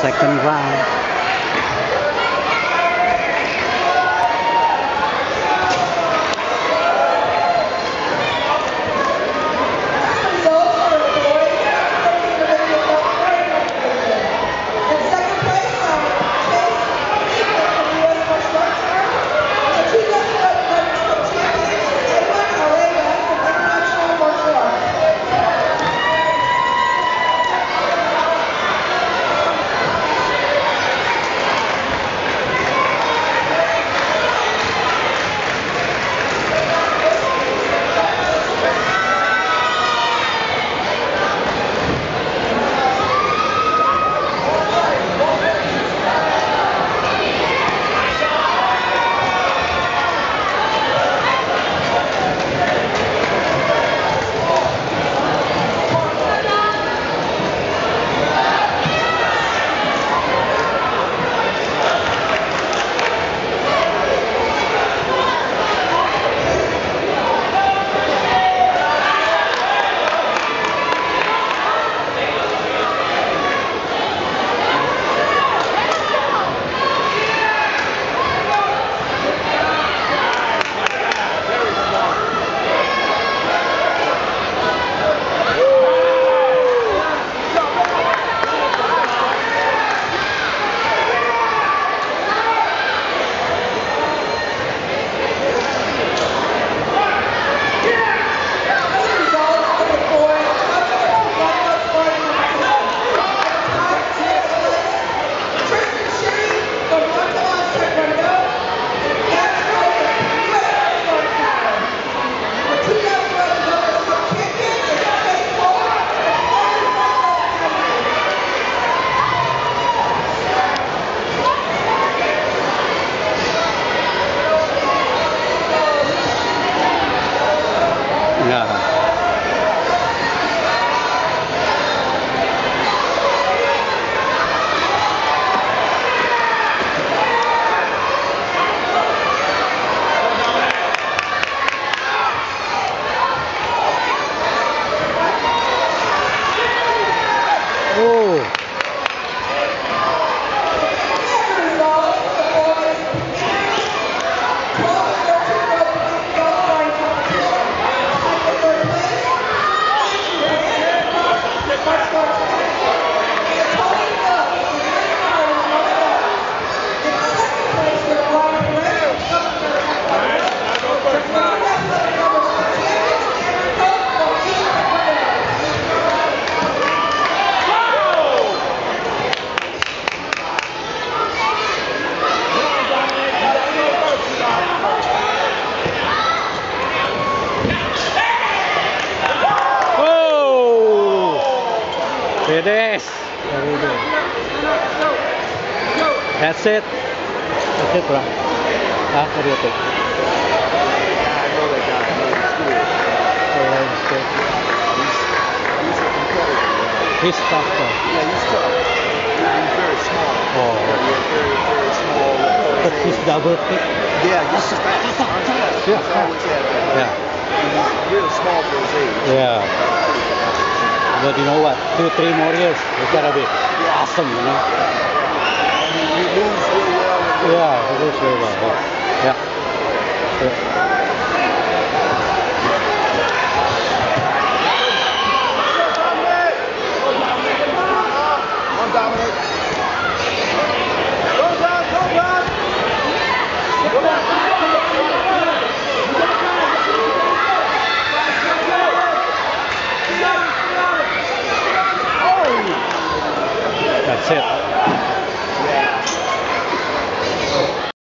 second round. Finish. Very good. That's it. That's it, bro. What do you think? I know that guy. I know he's good. Oh, that's good. He's a competitor. He's tough, though. Yeah, he's tough. He's very small. Oh. He's very, very small. But he's double kick. Yeah, he's fast. He's fast. Yeah. He's always had that. Yeah. He's really small for his age. Yeah. But you know what? 2-3 more years, it's gotta be awesome, you know? He moves really well. Yeah, he moves really well. Yeah. On Dominic. That's it.